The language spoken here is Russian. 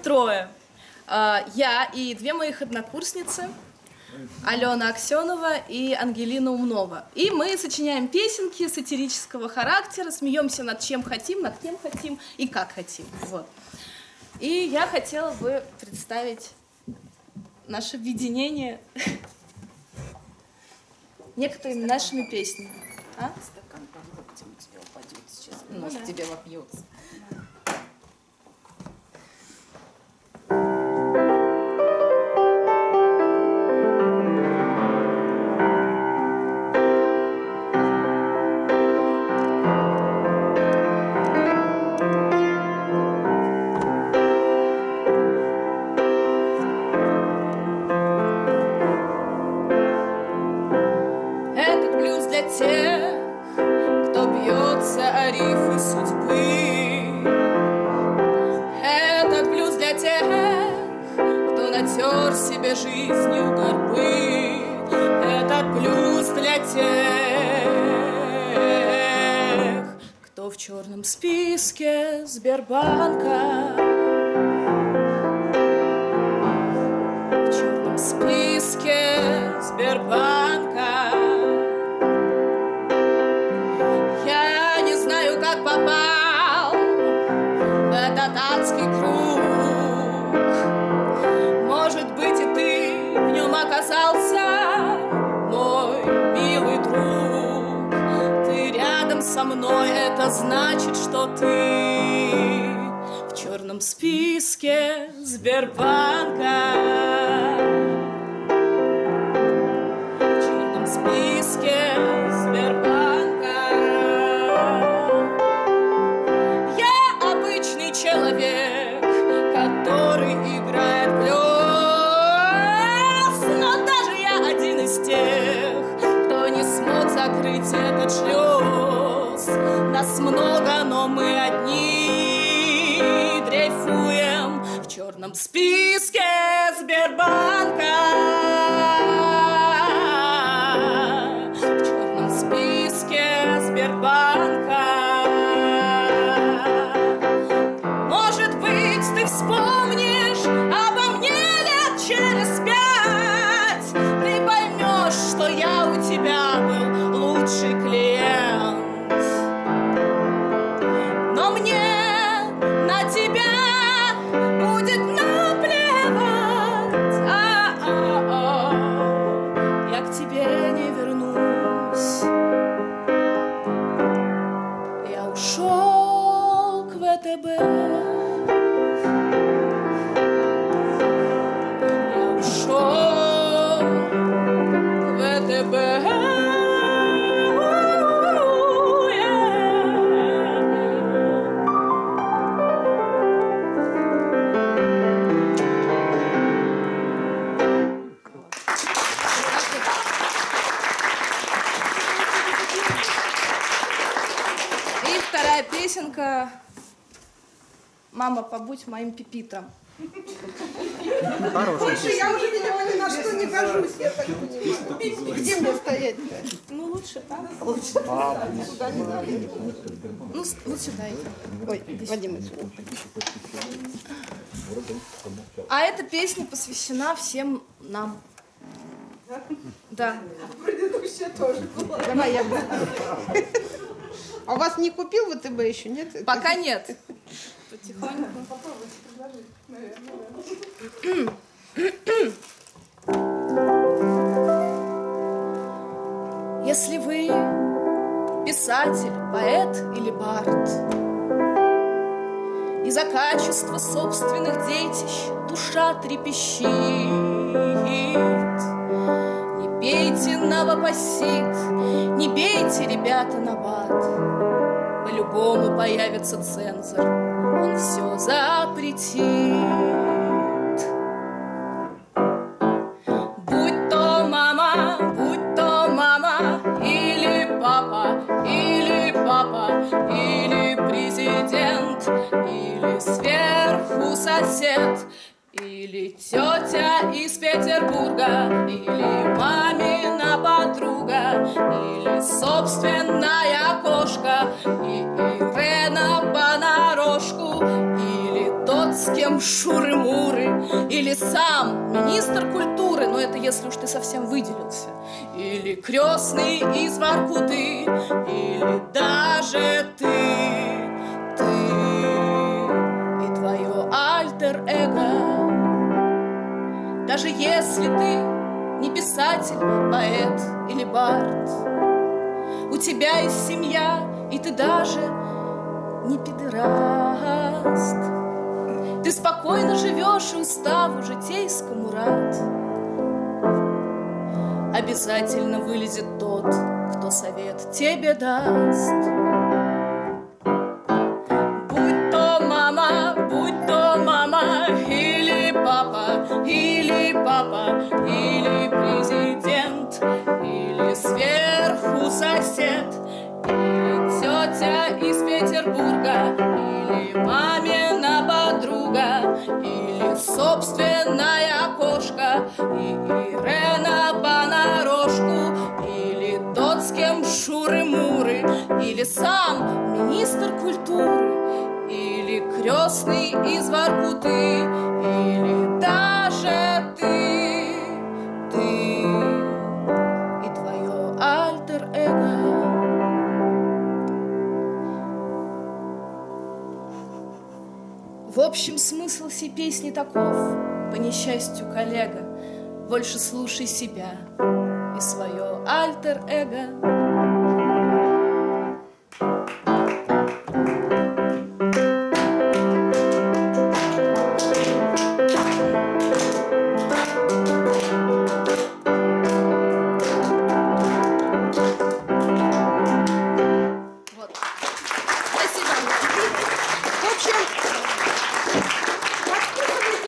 трое. Я и две моих однокурсницы, Алена Аксенова и Ангелина Умнова. И мы сочиняем песенки сатирического характера, смеемся над чем хотим, над кем хотим и как хотим. Вот. И я хотела бы представить наше объединение некоторыми нашими песнями. Стакан под локтем у тебя упадет сейчас, может, тебе вопьется. Жизнью горбы. Этот блюз для тех, кто в черном списке Сбербанка. В черном списке Сбербанка. Я не знаю, как попал в этот адский круг. Может быть, и ты в нем оказался, мой милый друг. Ты рядом со мной, это значит, что ты в черном списке Сбербанка. В черном списке Сбербанка. Я обычный человек, который играет в лёд. Закрыть этот шлюз. Нас много, но мы одни дрейфуем в черном списке Сбербанка. В черном списке Сбербанка. Может быть, ты вспомнишь обо мне лет через 5. Ты поймешь, что я у тебя был лучший клиент. Но мне на тебя будет наплевать. Я к тебе не вернусь. Я ушел к ВТБ. Я ушел к ВТБ. Песенка «Мама, побудь моим пипитром». Больше я уже, видимо, ни на что не гожусь, я так понимаю. Где мне стоять-то? Ну, лучше там. Лучше сюда не надо. Ну, вот сюда иди. Ой, Вадим, сюда. А эта песня посвящена всем нам. Да. Предыдущая тоже была. Давай я буду. А у вас не купил ВТБ еще, нет? Пока нет. Потихоньку. Попробуйте предложить, наверное. Если вы писатель, поэт или бард, из-за качества собственных детищ душа трепещит, не пейте новопосит, не бейте, ребята, набат. По-любому появится цензор, он все запретит. Будь то мама, или папа, или президент, или сверху сосед, или тетя из Петербурга, или мамина подруга, или собственная кошка, и Ирена понарошку, или тот с кем шуры-муры, или сам министр культуры, но это если уж ты совсем выделился, или крестный из Воркуты, или даже ты и твое альтер-эго. Даже если ты не писатель, поэт или бард, у тебя есть семья, и ты даже не педераст. Ты спокойно живешь и уставу житейскому рад. Обязательно вылезет тот, кто совет тебе даст. Будь то мама, или папа, или президент, или сверху сосед, или тетя из Петербурга, или мамина подруга, или собственная кошка, и Ирена понарошку, или тот, с кем шуры-муры, или сам министр культуры, или крестный из Воркуты, или даже ты и твое альтер-эго. В общем, смысл всей песни таков: по несчастью, коллега, больше слушай себя и свое альтер-эго.